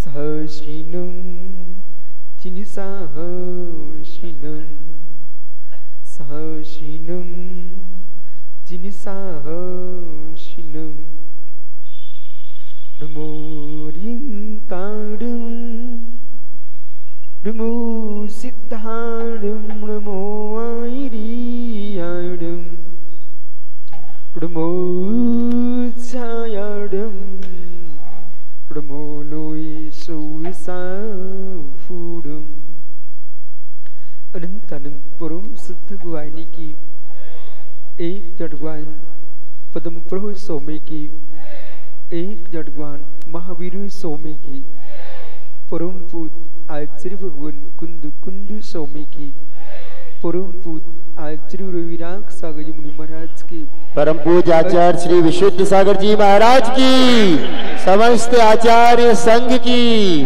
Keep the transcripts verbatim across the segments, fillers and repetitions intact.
सहशिनं चिनिसाहशिनं सहशिनं चिनिसाहशिनं नमोरिन्ताडं नमो सिद्धाडं नमो आयरियाडं नमो छायाडं नमो लोई सुसा फूडं अनंत अनंत परम सिद्ध गुआइनी की एक जड़वान पदम प्रभु सोमे की एक जड़वान महावीर सोमे की परम पूत आचार्य भगवान कुंदु कुंदु सोमे की परम पूत आचार्य रविराग सागर जी मुनि महाराज की परम पूज्य आचार्य श्री विशुद्ध सागर जी महाराज की समस्त आचार्य संघ की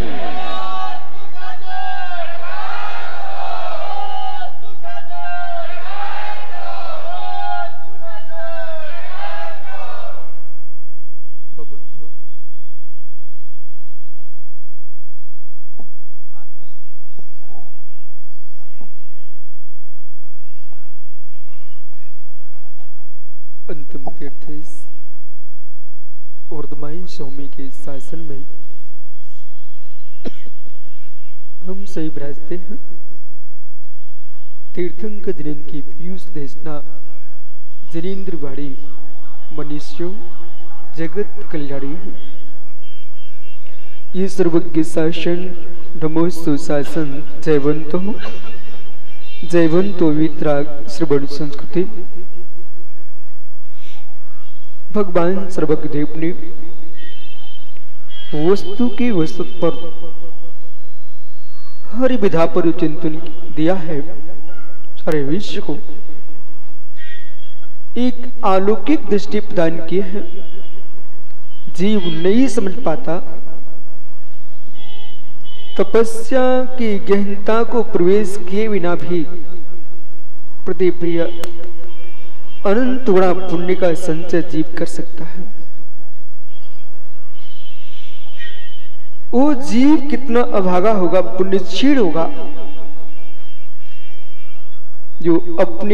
अंतिम तीर्थ वर्धमान स्वामी के शासन में हम सही विराजते हैं। तीर्थंकर जनिन की पीयूष देशना जनेन्द्रवाड़ी मनुष्यों जगत कल्याणी है। ये सर्वज्ञ शासन नमो सुशासन जयवंतो जयवंतो वितराग श्रवण संस्कृति। भगवान सर्वज्ञदेव ने वस्तु की वस्तु पर हर विधा पर चिंतन दिया है। सारे विश्व को एक अलौकिक दृष्टि प्रदान की है। जीव नहीं समझ पाता, तपस्या की गहनता को प्रवेश किए बिना भी प्रतिप्रिय अनंत गुणा पुण्य का संचय जीव कर सकता है। वो जीव कितना अभागा होगा, पुण्यशील होगा, जो अपने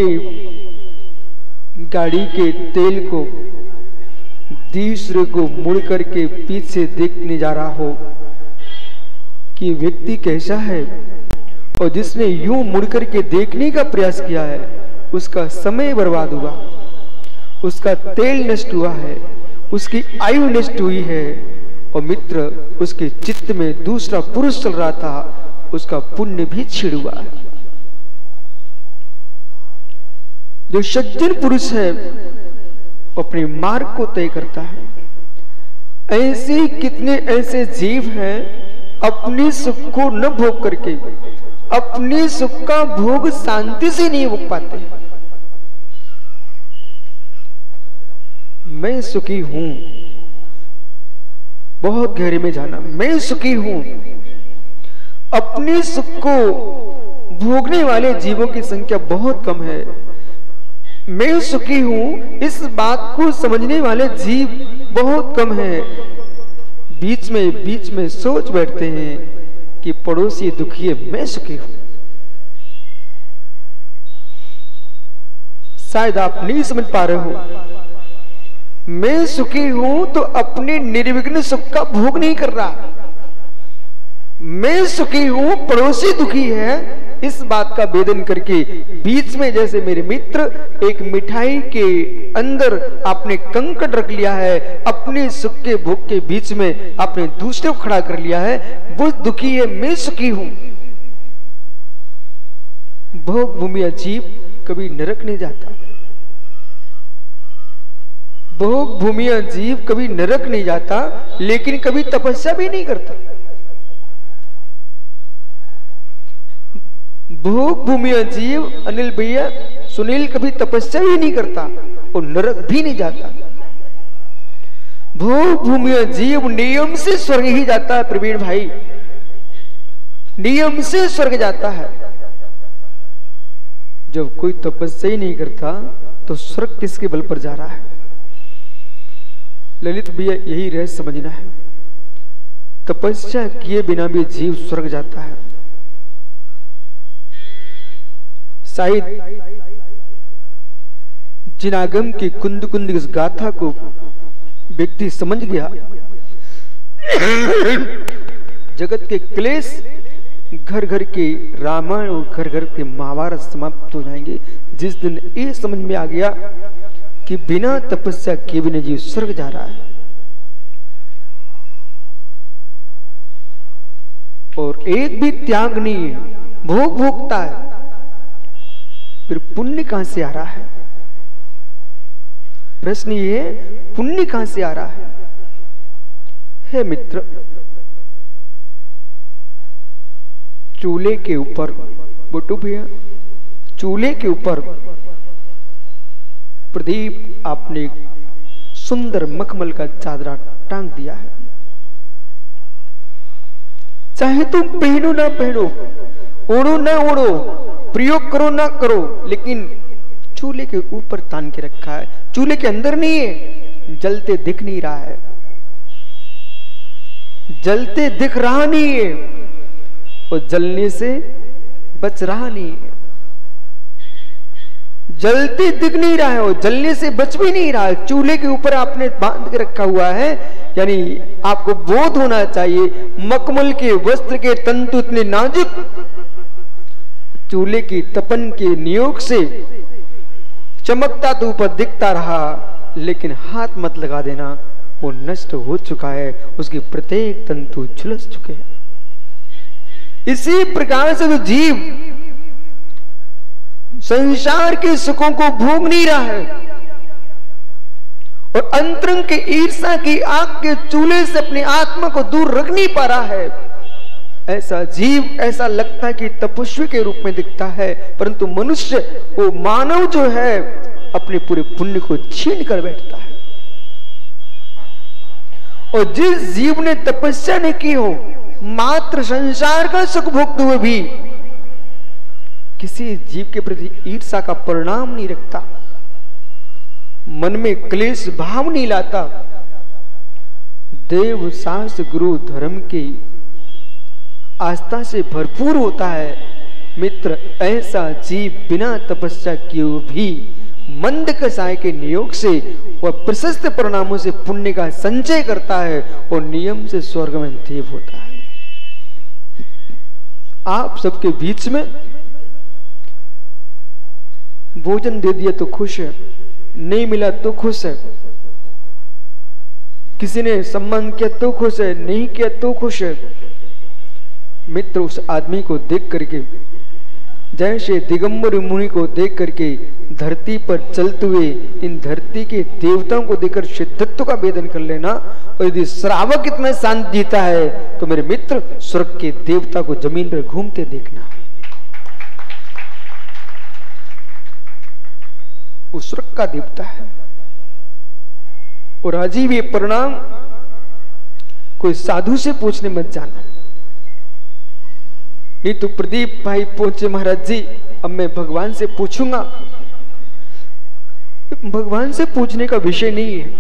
गाड़ी के तेल को दूसरे को मुड़ करके पीछे देखने जा रहा हो कि व्यक्ति कैसा है, और जिसने यूं मुड़ करके देखने का प्रयास किया है उसका समय बर्बाद हुआ, उसका तेल नष्ट हुआ है, उसकी आयु नष्ट हुई है, और मित्र उसके चित्त में दूसरा पुरुष चल रहा था, उसका पुण्य भी छिड़ हुआ है। जो सज्जन पुरुष है अपने मार्ग को तय करता है। ऐसे कितने ऐसे जीव हैं अपने सुख को न भोग करके अपने सुख का भोग शांति से नहीं भोग पाते। मैं सुखी हूं, बहुत गहरे में जाना, मैं सुखी हूं। अपने सुख को भोगने वाले जीवों की संख्या बहुत कम है। मैं सुखी हूं इस बात को समझने वाले जीव बहुत कम है। बीच में बीच में सोच बैठते हैं कि पड़ोसी दुखी है, मैं सुखी हूं। शायद आप नहीं समझ पा रहे हो। मैं सुखी हूं तो अपने निर्विघ्न सुख का भोग नहीं कर रहा। मैं सुखी हूं, पड़ोसी दुखी है, इस बात का वेदन करके बीच में जैसे मेरे मित्र एक मिठाई के अंदर आपने कंकड़ रख लिया है, अपने सुख के भोग के बीच में आपने दूसरे को खड़ा कर लिया है। वो दुखी है, मैं सुखी हूं। भोग भूमि जीव कभी नरक नहीं जाता। भोग भूमि जीव कभी नरक नहीं जाता, लेकिन कभी तपस्या भी नहीं करता। भोग भूमि जीव अनिल भैया सुनील कभी तपस्या भी नहीं करता और नरक भी नहीं जाता। भोग भूमि जीव नियम से स्वर्ग ही जाता है। प्रवीण भाई, नियम से स्वर्ग जाता है। जब कोई तपस्या ही नहीं करता तो स्वर्ग किसके बल पर जा रहा है? ललित भैया यही रहस्य समझना है। तपस्या किए बिना भी जीव स्वर्ग जाता है। शायद जिनागम की कुंद कुंद इस गाथा को व्यक्ति समझ गया, जगत के क्लेश, घर घर के रामायण और घर घर के महाभारत समाप्त हो जाएंगे। जिस दिन ये समझ में आ गया कि बिना तपस्या किए बिना जीव स्वर्ग जा रहा है, और एक भी त्याग नहीं है, भोग भोगता है, फिर पुण्य कहां से आ रहा है? प्रश्न ये है, पुण्य कहां से आ रहा है? हे मित्र, चूल्हे के ऊपर, बोटू भैया, चूल्हे के ऊपर प्रदीप आपने सुंदर मखमल का चादरा टांग दिया है। चाहे तुम पहनो ना पहनो, ओढ़ो ना ओढ़ो, प्रयोग करो ना करो, लेकिन चूल्हे के ऊपर तान के रखा है। चूल्हे के अंदर नहीं है, जलते दिख नहीं रहा है, जलते दिख रहा नहीं है, और जलने से बच रहा नहीं है। जलते दिख नहीं रहा है और जलने से बच भी नहीं रहा है। चूल्हे के ऊपर आपने बांध के रखा हुआ है, यानी आपको बोध होना चाहिए, मखमल के वस्त्र के तंतु इतने नाजुक, चूल्हे की तपन के नियोग से चमकता तो ऊपर दिखता रहा, लेकिन हाथ मत लगा देना, वो नष्ट हो चुका है, उसके प्रत्येक तंतु झुलस चुके हैं। इसी प्रकार से तो जीव संसार के सुखों को भोग नहीं रहा है, और अंतरंग के ईर्ष्या की आग के चूल्हे से अपनी आत्मा को दूर रख नहीं पा रहा है। ऐसा जीव, ऐसा लगता है कि तपस्वी के रूप में दिखता है, परंतु मनुष्य, वो मानव जो है, अपने पूरे पुण्य को छीन कर बैठता है। और जिस जीव ने तपस्या नहीं की हो, मात्र संसार का सुख भोगते हुए भी किसी जीव के प्रति ईर्ष्या का परिणाम नहीं रखता, मन में क्लेश भाव नहीं लाता, देव शास्त्र गुरु धर्म की आस्था से भरपूर होता है, मित्र, ऐसा जीव बिना तपस्या किए भी मंद कसाय के नियोग से वह प्रशस्त परिणामों से पुण्य का संचय करता है और नियम से स्वर्ग में देव होता है। आप सबके बीच में भोजन दे दिया तो खुश है, नहीं मिला तो खुश है, किसी ने सम्मान किया तो खुश है, नहीं किया तो खुश है। मित्र, उस आदमी को देख करके, जैसे दिगंबर मुनि को देख करके धरती पर चलते हुए इन धरती के देवताओं को देखकर सिद्धत्व का वेदन कर लेना, और यदि श्रावक इतना शांत जीता है तो मेरे मित्र, स्वर्ग के देवता को जमीन पर घूमते देखना। वो स्वर्ग का देवता है। और अजीब ये परिणाम कोई साधु से पूछने मत जाना, नहीं तो प्रदीप भाई पहुंचे, महाराज जी अब मैं भगवान से पूछूंगा। भगवान से पूछने का विषय नहीं है,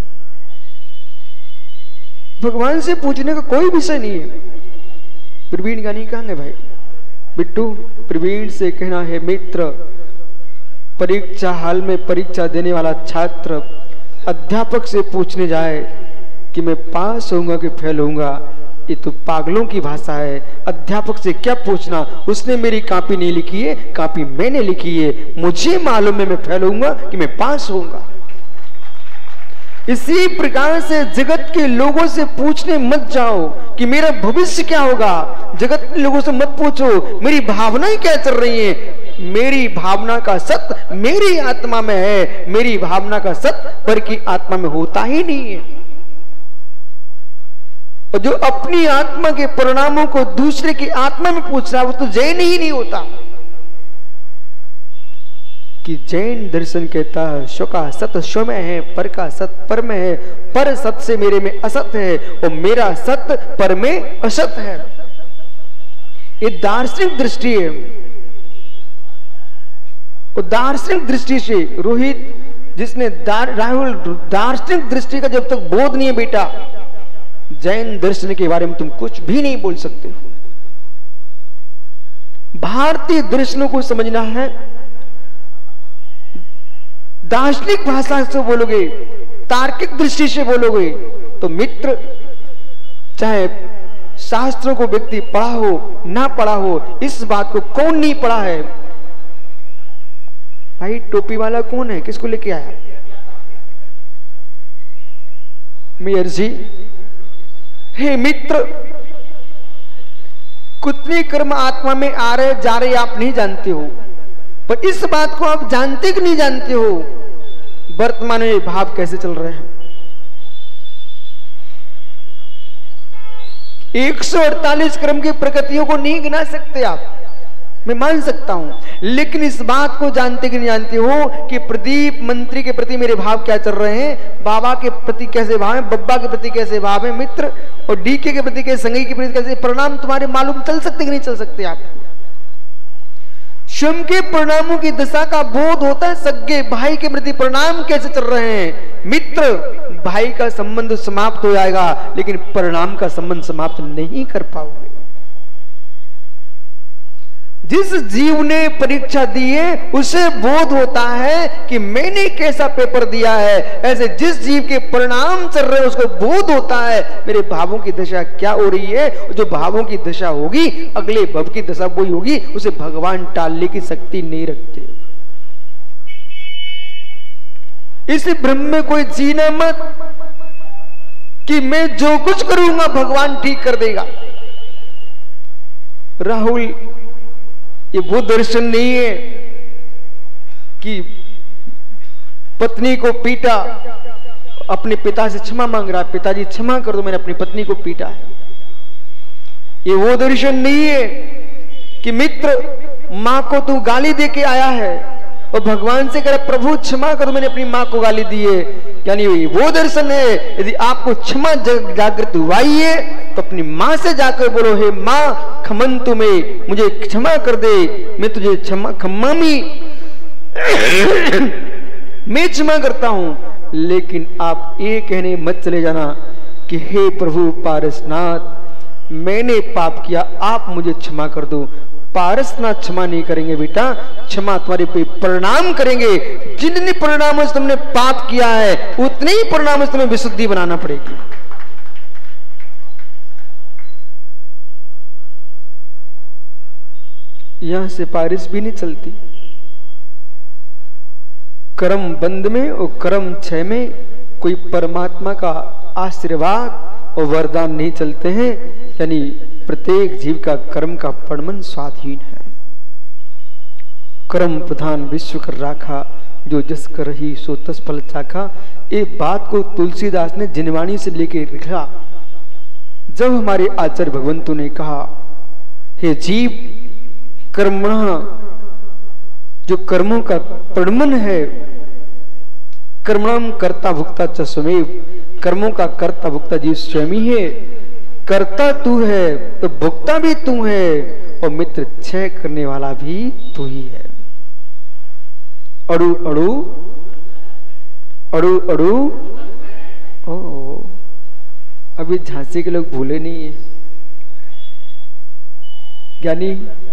भगवान से पूछने का कोई विषय नहीं है। प्रवीण गानी कहांगे भाई, बिट्टू प्रवीण से कहना है, मित्र, परीक्षा हाल में परीक्षा देने वाला छात्र अध्यापक से पूछने जाए कि मैं पास होऊंगा कि फेल होऊंगा, ये तो पागलों की भाषा है। अध्यापक से क्या पूछना, उसने मेरी कॉपी नहीं लिखी है, कॉपी मैंने लिखी है, मुझे मालूम है मैं फेल होऊंगा कि मैं पास होऊंगा। इसी प्रकार से जगत के लोगों से पूछने मत जाओ कि मेरा भविष्य क्या होगा। जगत के लोगों से मत पूछो मेरी भावनाएं क्या चल रही हैं। मेरी भावना का सत्य मेरी आत्मा में है, मेरी भावना का सत्य पर की आत्मा में होता ही नहीं है। और जो अपनी आत्मा के परिणामों को दूसरे की आत्मा में पूछ रहा है, वो तो जैन ही नहीं होता। कि जैन दर्शन कहता है, स्व का सत स्व में है, पर का सत पर में है, पर सत से मेरे में असत है, और मेरा सत्य पर में असत है। ये दार्शनिक दृष्टि है। और दार्शनिक दृष्टि से रोहित, जिसने दार, राहुल दार्शनिक दृष्टि का जब तक बोध नहीं है बेटा, जैन दर्शन के बारे में तुम कुछ भी नहीं बोल सकते हो। भारतीय दर्शनों को समझना है, दार्शनिक भाषा से बोलोगे, तार्किक दृष्टि से बोलोगे तो मित्र, चाहे शास्त्रों को व्यक्ति पढ़ा हो ना पढ़ा हो, इस बात को कौन नहीं पढ़ा है? भाई टोपी वाला कौन है, किसको लेके आया? मेयर जी, हे मित्र, कितने कर्म आत्मा में आ रहे जा रहे आप नहीं जानते हो, पर इस बात को आप जानते कि नहीं जानते हो वर्तमान में भाव कैसे चल रहे हैं। एक सौ अड़तालीस कर्म की प्रकृतियों को नहीं गिना सकते आप, मैं मान सकता हूं, लेकिन इस बात को जानते कि नहीं जानते हो कि प्रदीप मंत्री के प्रति मेरे भाव क्या चल रहे हैं, बाबा के प्रति कैसे भाव है, बब्बा के प्रति कैसे भाव है मित्र, और डीके के प्रति कैसे, संगी के प्रति कैसे परिणाम तुम्हारे मालूम चल सकते कि नहीं चल सकते? आप स्वयं के परिणामों की दशा का बोध होता है, सगे भाई के प्रति परिणाम कैसे चल रहे हैं मित्र। भाई का संबंध समाप्त हो जाएगा, लेकिन परिणाम का संबंध समाप्त नहीं कर पाओगे। जिस जीव ने परीक्षा दी है उसे बोध होता है कि मैंने कैसा पेपर दिया है, ऐसे जिस जीव के परिणाम चल रहे हैं उसको बोध होता है मेरे भावों की दशा क्या हो रही है। जो भावों की दशा होगी अगले भव की दशा वही होगी, उसे भगवान टालने की शक्ति नहीं रखते। इस भ्रम में कोई जीना मत कि मैं जो कुछ करूंगा भगवान ठीक कर देगा। राहुल, ये वो दर्शन नहीं है कि पत्नी को पीटा, अपने पिता से क्षमा मांग रहा है, पिताजी क्षमा कर दो मैंने अपनी पत्नी को पीटा है। ये वो दर्शन नहीं है कि मित्र मां को तू गाली दे के आया है और भगवान से कह रहा प्रभु क्षमा कर दो मैंने अपनी मां को गाली दी है। यानी वो दर्शन है, यदि आपको क्षमा जागृत हुआ ही है तो अपनी मां से जाकर बोलो, हे मां खमन तुम्हें, मुझे क्षमा कर दे, मैं तुझे क्षमा खम्मामी मैं क्षमा करता हूं। लेकिन आप ये कहने मत चले जाना कि हे प्रभु पारसनाथ मैंने पाप किया, आप मुझे क्षमा कर दो। पारसनाथ क्षमा नहीं करेंगे बेटा, क्षमा तुम्हारे पे परिणाम करेंगे। जितने परिणामों से तुमने पाप किया है उतने ही परिणामों से तुम्हें विशुद्धि बनाना पड़ेगी। यहां से पारिस भी नहीं चलती। कर्म बंद में और कर्म क्षय में कोई परमात्मा का आशीर्वाद और वरदान नहीं चलते हैं। यानी प्रत्येक जीव का कर्म का परिणाम स्वाधीन है। कर्म प्रधान विश्व कर राखा, जो जस कर रही सो तस फल चाखा। एक बात को तुलसीदास ने जिनवाणी से लेके लिखा। जब हमारे आचार्य भगवंतों ने कहा, हे जीव कर्मणः, जो कर्मों का परिणाम है, कर्मणाम कर्ता भुक्ता च स्वमेव, कर्मों का कर्ता भुक्ता जीव स्वयं ही है। कर्ता तू है तो भुक्ता भी तू है और मित्र क्षय करने वाला भी तू ही है। अड़ू अड़ू अड़ू अड़ू ओ, अभी झांसी के लोग भूले नहीं है। ज्ञानी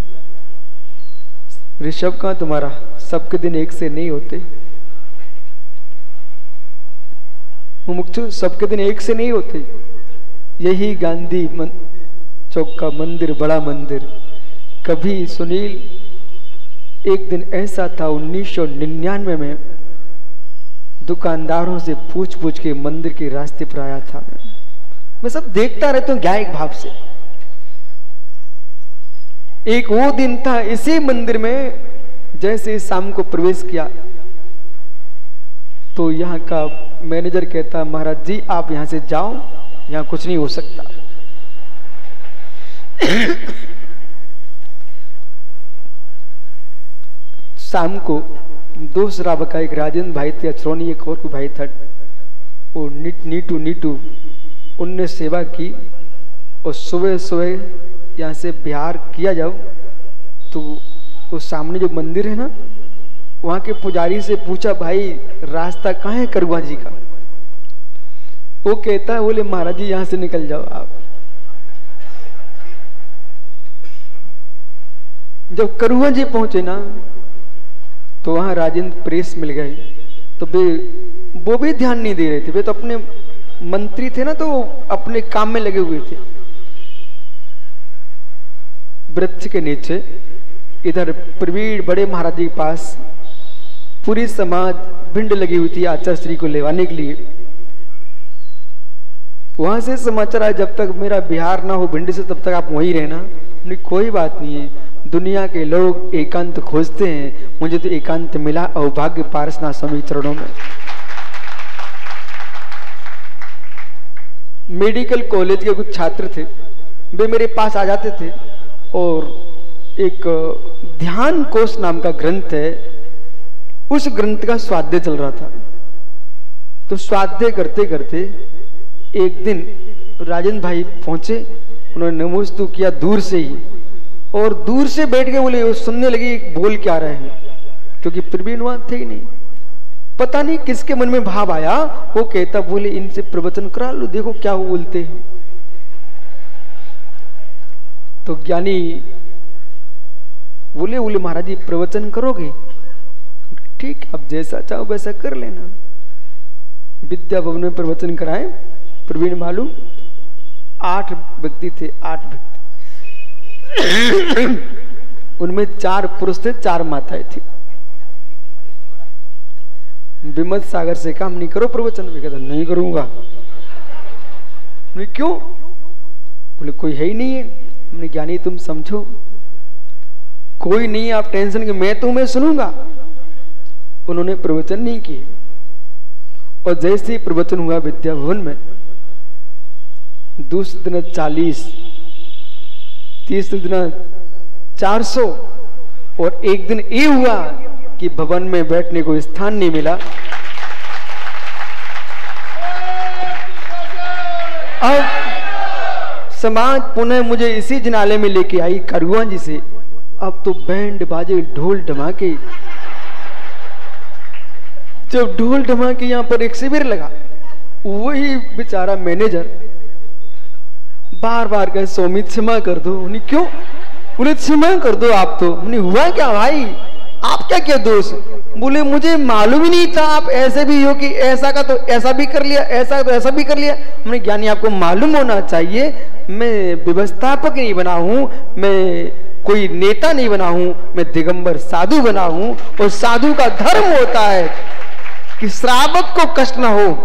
ऋषभ कहां तुम्हारा, सबके दिन एक से नहीं होते। मुमुक्षु सबके दिन एक से नहीं होते। यही गांधी मन, चौक का मंदिर बड़ा मंदिर। कभी सुनील एक दिन ऐसा था उन्नीस सौ निन्यानवे में, दुकानदारों से पूछ पूछ के मंदिर के रास्ते पर आया था। मैं मैं सब देखता रहता हूं ज्ञायक भाव से। एक वो दिन था इसी मंदिर में, जैसे शाम को प्रवेश किया तो यहाँ का मैनेजर कहता, महाराज जी आप यहां से जाओ, यहां कुछ नहीं हो सकता। शाम को दो शराब का एक राजेंद्र भाई थे, अचरौनी एक और भाई था, वो नीट नीटू नीटू उनने सेवा की। और सुबह सुबह यहाँ से बिहार किया जब, तो वो सामने जो मंदिर है ना, वहाँ के पुजारी से पूछा, भाई रास्ता कहाँ है करुआ जी का? वो कहता है, बोले महाराज जी यहां से निकल जाओ आप। जब करुआ जी पहुंचे ना तो वहां राजेंद्र प्रेस मिल गए। तो वे वो भी ध्यान नहीं दे रहे थे, वे तो अपने मंत्री थे ना, तो अपने काम में लगे हुए थे। वृक्ष के नीचे इधर प्रवीण बड़े महाराज जी के पास पूरी समाज भिंड लगी हुई थी आचार्य श्री को लेवाने के लिए। वहां से समाचार आया, जब तक मेरा बिहार ना हो भिंड से तब तक आप वहीं रहना। नहीं कोई बात नहीं है, दुनिया के लोग एकांत खोजते हैं, मुझे तो एकांत मिला अवभाग्य पारसनाथ स्वामी चरणों में। मेडिकल कॉलेज के कुछ छात्र थे, वे मेरे पास आ जाते थे और एक ध्यान कोश नाम का ग्रंथ है, उस ग्रंथ का स्वाध्याय चल रहा था। तो स्वाध्याय करते करते एक दिन राजेंद्र भाई पहुंचे, उन्होंने नमोस्तु किया दूर से ही, और दूर से बैठ के बोले, सुनने लगे बोल क्या रहे हैं, क्योंकि प्रवीण वहां थे ही नहीं। पता नहीं किसके मन में भाव आया, वो कहता, बोले इनसे प्रवचन करा लो, देखो क्या वो बोलते हैं। तो ज्ञानी बोले बोले महाराज जी प्रवचन करोगे? ठीक, अब जैसा चाहो वैसा कर लेना। विद्या भवन में प्रवचन कराए। प्रवीण मालूम आठ व्यक्ति थे, आठ व्यक्ति उनमें चार पुरुष थे, चार माताएं थी। विमत सागर से काम नहीं करो प्रवचन में, कहता नहीं करूंगा। क्यों? बोले कोई है ही नहीं है। हमने ज्ञानी तुम समझो, कोई नहीं, आप टेंशन के, मैं तो मैं सुनूंगा। उन्होंने प्रवचन नहीं किए, और जैसे ही प्रवचन हुआ विद्या भवन में, दूसरे दिन चालीस, तीसरे दिन चार सौ, और एक दिन ये हुआ कि भवन में बैठने को स्थान नहीं मिला। अब समाज पुनः मुझे इसी जिनाले में लेके आई करुआ जी से। अब तो बैंड बाजे ढोल धमाके, जब ढोल धमाके यहां पर एक शिविर लगा, वही बेचारा मैनेजर बार बार कहे स्वामी क्षमा कर दो। उन्हें क्यों? बोले क्षमा कर दो आप तो। उन्हें हुआ क्या भाई, आप क्या क्या दोष? बोले मुझे मालूम ही नहीं था आप ऐसे भी हो कि ऐसा का तो ऐसा भी कर लिया, ऐसा तो ऐसा भी कर लिया। हमने ज्ञानी आपको मालूम होना चाहिए, मैं व्यवस्थापक नहीं बना हूं, मैं कोई नेता नहीं बना हूं, मैं दिगंबर साधु बना हूं, और साधु का धर्म होता है कि श्रावक को कष्ट ना हो।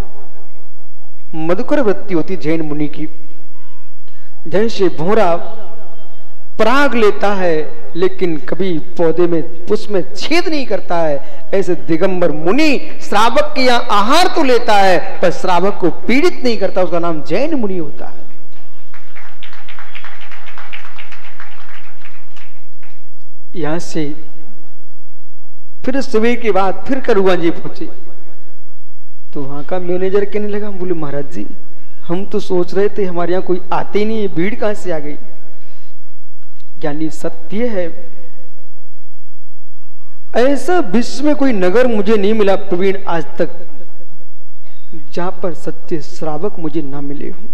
मधुकर वृत्ति होती जैन मुनि की। जैसे भौरा पराग लेता है लेकिन कभी पौधे में पुष्प में छेद नहीं करता है, ऐसे दिगंबर मुनि श्रावक के यहाँ आहार तो लेता है पर श्रावक को पीड़ित नहीं करता, उसका नाम जैन मुनि होता है। यहां से फिर सुबह के बाद फिर करुआ जी पहुंचे, तो वहां का मैनेजर कहने लगा, बोले महाराज जी हम तो सोच रहे थे हमारे यहाँ कोई आते ही नहीं है, भीड़ कहां से आ गई। ज्ञानी सत्य है, ऐसा विश्व में कोई नगर मुझे नहीं मिला प्रवीण आज तक जहां पर सच्चे श्रावक मुझे ना मिले हों।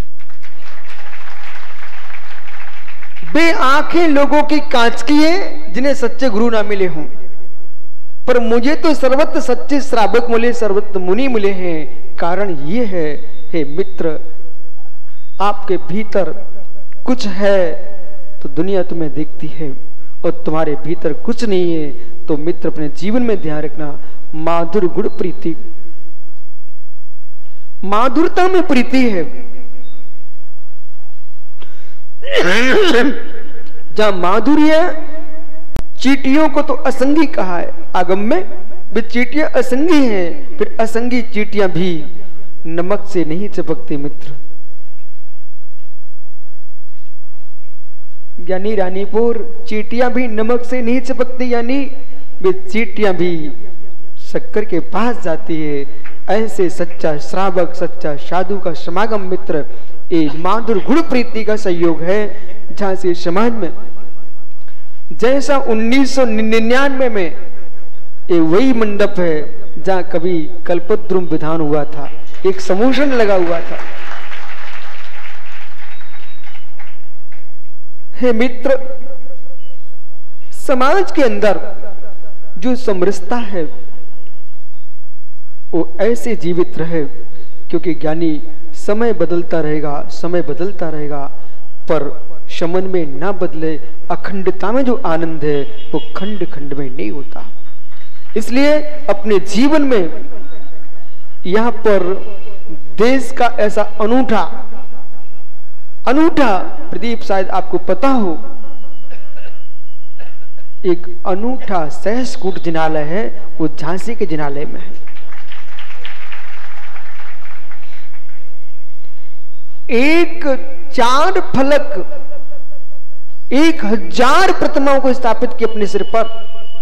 वे आंखें लोगों की कांच की है जिन्हें सच्चे गुरु ना मिले हों, पर मुझे तो सर्वत्र सच्चे श्रावक मिले, सर्वत्र मुनि मिले हैं। कारण ये है, हे मित्र, आपके भीतर कुछ है तो दुनिया तुम्हें देखती है, और तुम्हारे भीतर कुछ नहीं है तो मित्र अपने जीवन में ध्यान रखना। माधुर गुण प्रीति, माधुरता में प्रीति है। जहां माधुर्य, चींटियों को तो असंगी कहा है आगम में, वे चींटियां असंगी हैं, फिर असंगी चींटियां भी नमक से नहीं चिपकती मित्र। यानी रानीपुर चींटियां भी नमक से नहीं चिपकती, यानी वे चींटियां भी शक्कर के पास जाती है। ऐसे सच्चा श्रावक, सच्चा साधु का समागम मित्र एक माधुर गुण प्रीति का सहयोग है। जहां से समाज में जैसा उन्नीस सौ निन्यानवे में एक वही मंडप है जहां कभी कल्पद्रुम विधान हुआ था, एक समोशन लगा हुआ था। हे मित्र, समाज के अंदर जो समरसता है वो ऐसे जीवित रहे, क्योंकि ज्ञानी समय बदलता रहेगा, समय बदलता रहेगा, पर शमन में ना बदले। अखंडता में जो आनंद है वो खंड खंड में नहीं होता। इसलिए अपने जीवन में यहां पर देश का ऐसा अनूठा अनूठा प्रदीप, शायद आपको पता हो, एक अनूठा सहस्कूट जिनालय है, वो झांसी के जिनालय में है। एक चार फलक, एक हजार प्रतिमाओं को स्थापित किए अपने सिर पर,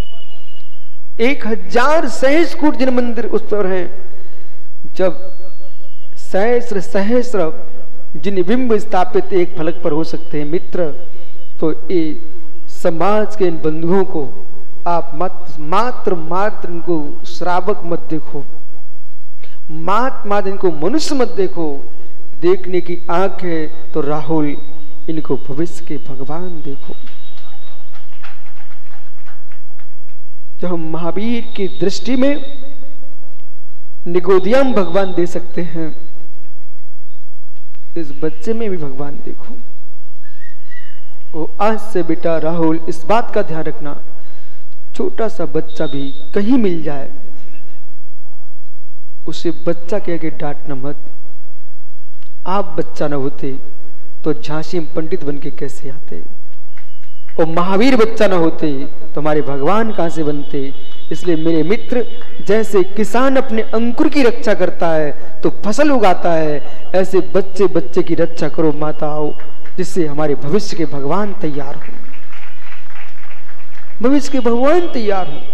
एक हजार सहस्कूट जिन मंदिर उस पर हैं। जब सहस्र सहस्र जिन बिंब स्थापित एक फलक पर हो सकते हैं मित्र, तो ये समाज के इन बंधुओं को आप मत मात्र मात्र इनको श्रावक मत देखो, मात्र मात्र इनको मनुष्य मत देखो। देखने की आंख है तो राहुल, इनको भविष्य के भगवान देखो। जो हम महावीर की दृष्टि में निगोदियम भगवान दे सकते हैं, इस बच्चे में भी भगवान देखो। वो आज से बेटा राहुल इस बात का ध्यान रखना, छोटा सा बच्चा भी कहीं मिल जाए, उसे बच्चा कह के डांटना मत। आप बच्चा न होते तो झांसी में पंडित बन के कैसे आते, और महावीर बच्चा न होते तो हमारे भगवान कहां से बनते। इसलिए मेरे मित्र, जैसे किसान अपने अंकुर की रक्षा करता है तो फसल उगाता है, ऐसे बच्चे बच्चे की रक्षा करो माताओं, जिससे हमारे भविष्य के भगवान तैयार हो, भविष्य के भगवान तैयार हो।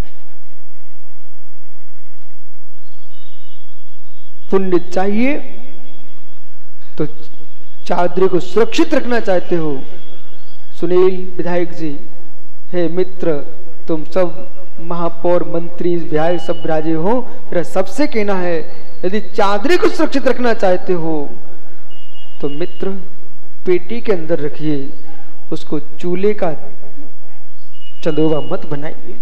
पुण्य चाहिए तो चादरे को सुरक्षित रखना चाहते हो, सुनील विधायक जी, हे मित्र, तुम सब महापौर मंत्री विधायक सब राजे हो, मेरा सबसे कहना है, यदि चादरे को सुरक्षित रखना चाहते हो तो मित्र पेटी के अंदर रखिए, उसको चूल्हे का चंदोवा मत बनाइए।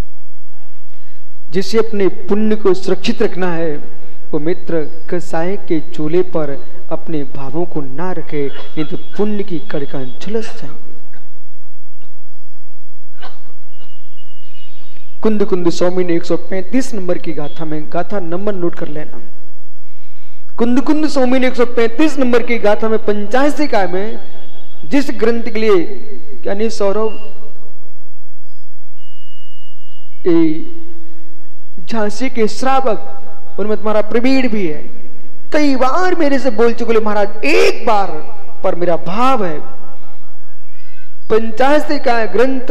जिसे अपने पुण्य को सुरक्षित रखना है वो मित्र कसाई के चूल्हे पर अपने भावों को ना रखे, नहीं तो पुण्य की कड़कां झुलस जाएंगे। कुंद कुंद स्वामी ने एक सौ पैंतीस नंबर की गाथा में, गाथा नंबर नोट कर लेना, कुंद कुंद स्वामी ने एक सौ पैंतीस नंबर की गाथा में पंचासी का में जिस ग्रंथ के लिए, यानी सौरभ झांसी के श्रावक, उनमें तुम्हारा प्रवीण भी है, कई बार मेरे से बोल चुके महाराज, एक बार पर मेरा भाव है पंचासी का ग्रंथ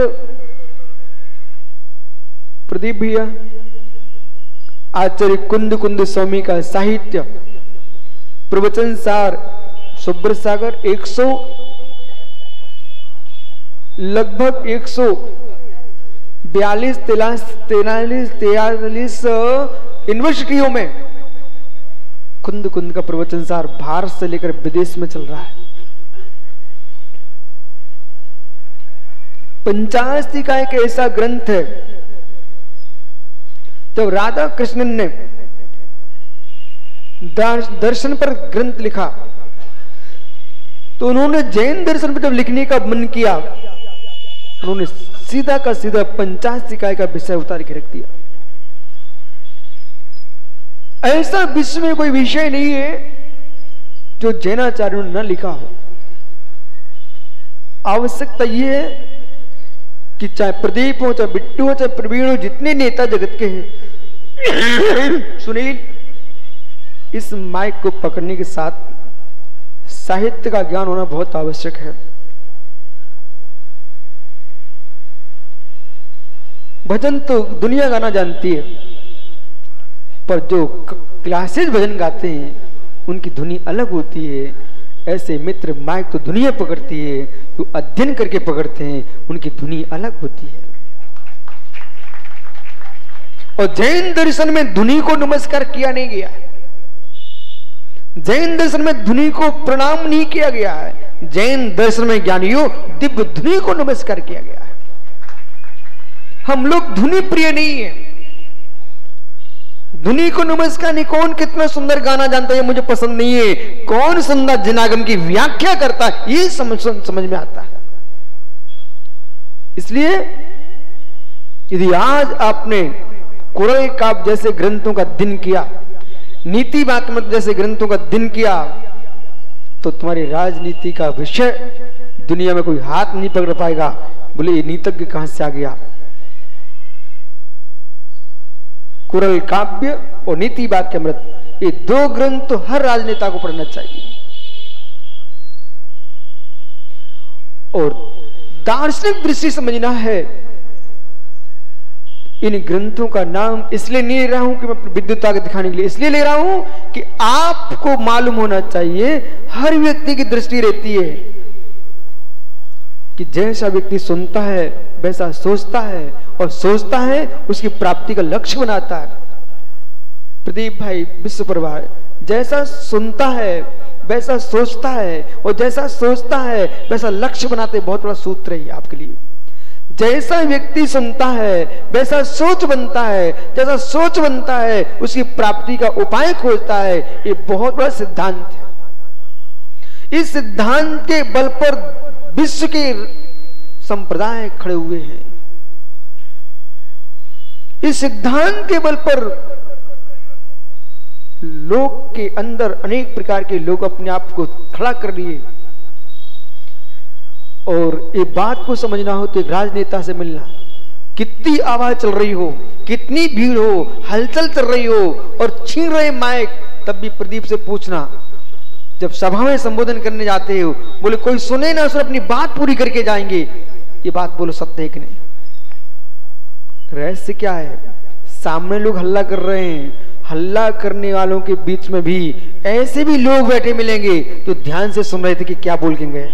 प्रदीप भैया, आचार्य कुंद कुंद स्वामी का साहित्य प्रवचन सार सुब्रत सागर, एक सौ लगभग एक सौ बयालीस तैतालीस तैतालीस यूनिवर्सिटियों में कुंद कुंद का प्रवचन सार भारत से लेकर विदेश में चल रहा है। पंचासी का एक ऐसा ग्रंथ है, जब राधा कृष्णन ने दर्शन पर ग्रंथ लिखा तो उन्होंने जैन दर्शन पर जब लिखने का मन किया, उन्होंने सीधा का सीधा पंचासी काय का विषय उतार के रख दिया। ऐसा विश्व में कोई विषय नहीं है जो जैनाचार्यों ने न लिखा हो। आवश्यकता यह है कि चाहे प्रदीप हो, चाहे बिट्टू हो, चाहे प्रवीण हो, जितने नेता जगत के हैं, सुनील, इस माइक को पकड़ने के साथ साहित्य का ज्ञान होना बहुत आवश्यक है। भजन तो दुनिया गाना जानती है, पर जो क्लासेस भजन गाते हैं उनकी धुनी अलग होती है। ऐसे मित्र माइक तो दुनिया पकड़ती है, जो अध्ययन करके पकड़ते हैं उनकी धुनी अलग होती है। और जैन दर्शन में धुनी को नमस्कार किया नहीं गया, जैन दर्शन में धुनी को प्रणाम नहीं किया गया है, जैन दर्शन में ज्ञानियों दिव्य धुनी को नमस्कार किया गया है। हम लोग धुनी प्रिय नहीं है, धुनी को नमस्कार नहीं। कौन कितना सुंदर गाना जानता है मुझे पसंद नहीं है, कौन सुंदर जनागम की व्याख्या करता है ये समझ समझ में आता है। इसलिए यदि आज आपने कुरल काव्य जैसे ग्रंथों का दिन किया, नीति वाक्य जैसे ग्रंथों का दिन किया, तो तुम्हारी राजनीति का विषय दुनिया में कोई हाथ नहीं पकड़ पाएगा। बोले ये नीतज्ञ कहां से आ गया। कुरल काव्य और नीति वाक्यामृत ये दो ग्रंथ तो हर राजनेता को पढ़ना चाहिए। और दार्शनिक दृष्टि समझना है। इन ग्रंथों का नाम इसलिए नहीं ले रहा हूं कि मैं विद्युता के दिखाने के लिए, इसलिए ले रहा हूं कि आपको मालूम होना चाहिए, हर व्यक्ति की दृष्टि रहती है कि जैसा व्यक्ति सुनता है वैसा सोचता है, और सोचता है उसकी प्राप्ति का लक्ष्य बनाता है। प्रदीप भाई विश्व परिवार जैसा सुनता है वैसा सोचता है, और जैसा सोचता है वैसा लक्ष्य बनाते। बहुत बड़ा सूत्र है आपके लिए। जैसा व्यक्ति सुनता है वैसा सोच बनता है, जैसा सोच बनता है उसकी प्राप्ति का उपाय खोजता है। ये बहुत बड़ा सिद्धांत है। इस सिद्धांत के बल पर विश्व के संप्रदाय खड़े हुए हैं। इस सिद्धांत के बल पर लोग के अंदर अनेक प्रकार के लोग अपने आप को खड़ा कर लिए। और ये बात को समझना हो तो एक राजनेता से मिलना, कितनी आवाज चल रही हो, कितनी भीड़ हो, हलचल चल रही हो और छीन रहे माइक, तब भी प्रदीप से पूछना जब सभा में संबोधन करने जाते हो, बोले कोई सुने ना सुने अपनी बात पूरी करके जाएंगे, ये बात बोलो सत्य है कि नहीं। रहस्य क्या है? सामने लोग हल्ला कर रहे हैं, हल्ला करने वालों के बीच में भी ऐसे भी लोग बैठे मिलेंगे तो ध्यान से सुन रहे थे कि क्या बोल के गए।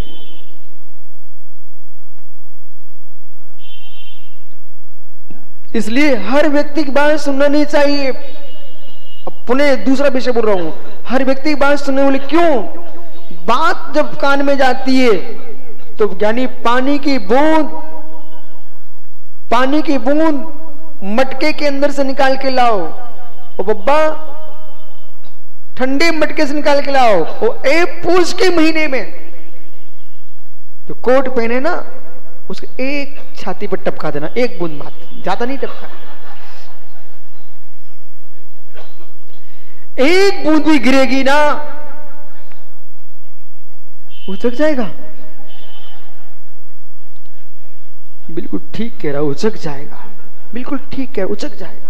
इसलिए हर व्यक्ति की बात सुनना नहीं चाहिए। अब पुनः दूसरा विषय बोल रहा हूं, हर व्यक्ति की बात सुनने वाले क्यों? बात जब कान में जाती है तो ज्ञानी पानी की बूंद पानी की बूंद मटके के अंदर से निकाल के लाओ, और बब्बा ठंडे मटके से निकाल के लाओ, और एक पूछ के महीने में जो कोट पहने ना उसके एक छाती पर टपका देना, एक बूंद मात्र, ज्यादा नहीं टपका। एक बूंद भी गिरेगी ना उचक जाएगा। बिल्कुल ठीक कह रहा, उचक जाएगा। बिल्कुल ठीक कह रहा, उचक जाएगा।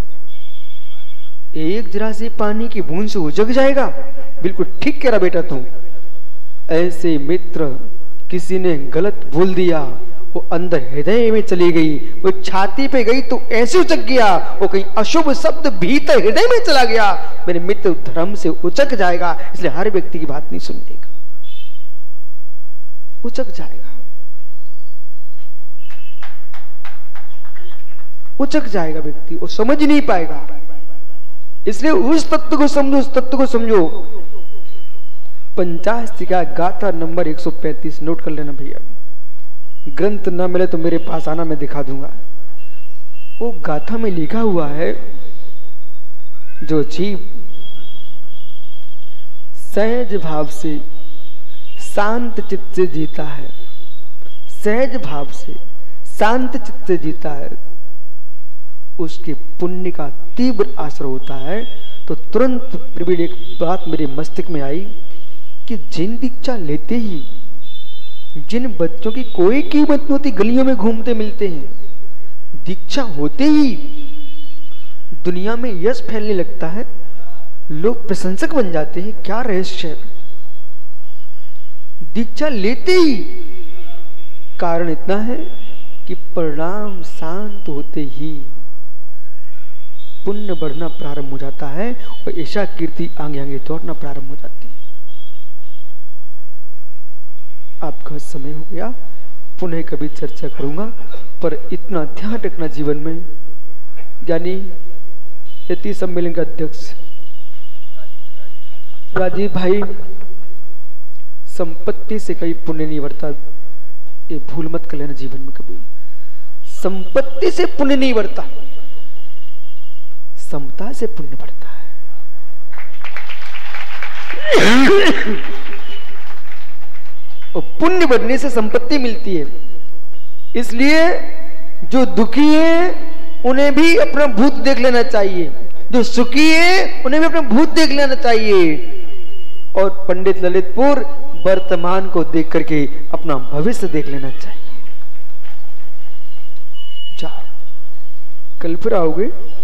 एक जरा से पानी की बूंद से उचक जाएगा। बिल्कुल ठीक कह रहा बेटा तुम। ऐसे मित्र किसी ने गलत बोल दिया, वो अंदर हृदय में चली गई, वो छाती पे गई तो ऐसे उचक गया, वो कहीं अशुभ शब्द भीतर हृदय में चला गया, मेरे मित्र धर्म से उचक जाएगा। इसलिए हर व्यक्ति की बात नहीं सुनने का, उचक जाएगा, उचक जाएगा व्यक्ति, वो समझ नहीं पाएगा। इसलिए उस तत्व को समझो, उस तत्व को समझो। पंचास्तिका गाथा नंबर एक सौ पैंतीस नोट कर लेना भैया। ग्रंथ ना मिले तो मेरे पास आना, मैं दिखा दूंगा। वो गाथा में लिखा हुआ है, जो जीव सहज भाव से शांत चित्त से जीता है, सहज भाव से शांत चित्त से जीता है, उसके पुण्य का तीव्र आश्रय होता है। तो तुरंत प्रवीण एक बात मेरे मस्तिष्क में आई कि जिन दीक्षा लेते ही जिन बच्चों की कोई कीमत नहीं होती, गलियों में घूमते मिलते हैं, दीक्षा होते ही दुनिया में यश फैलने लगता है, लोग प्रशंसक बन जाते हैं। क्या रहस्य है? दीक्षा लेते ही कारण इतना है कि परिणाम शांत होते ही पुण्य बढ़ना प्रारंभ हो जाता है और ऐसा कीर्ति आगे आगे दौड़ना प्रारंभ हो जाती है। आपका समय हो गया, पुनः कभी चर्चा करूंगा, पर इतना ध्यान रखना जीवन में। यानी यति सम्मेलन का अध्यक्ष राजीव भाई, संपत्ति से कभी पुण्य नहीं बढ़ता, ये भूल मत कर लेना जीवन में कभी। संपत्ति से पुण्य नहीं बढ़ता, समता से पुण्य बढ़ता है। और पुण्य बढ़ने से संपत्ति मिलती है। इसलिए जो दुखी है उन्हें भी अपना भूत देख लेना चाहिए, जो सुखी है उन्हें भी अपना भूत देख लेना चाहिए। और पंडित ललितपुर वर्तमान को देख करके अपना भविष्य देख लेना चाहिए। जाओ, कल फिर आओगे,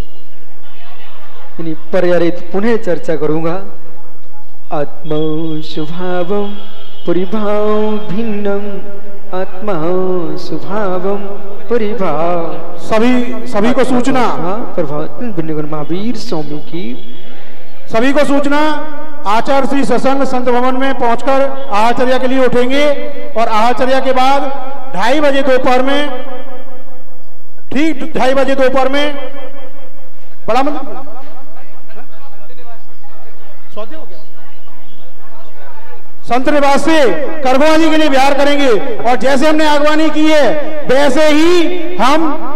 यानी पर्यारित पुनः चर्चा करूंगा। आत्मा स्वभावम परिभाव भिन्नम, आत्मा स्वभावम परिभाव। सभी सभी को सूचना, प्रभाव महावीर स्वामी की सभी को सूचना। आचार्य श्री सत्संग संत भवन में पहुंचकर आहारचर्या के लिए उठेंगे और आहारचर्या के बाद ढाई बजे दोपहर में, ठीक ढाई बजे दोपहर में बड़ा मंदिर सौदे हो गया संत निवास से करगवा जी के लिए विहार करेंगे। और जैसे हमने आगवानी की है वैसे ही हम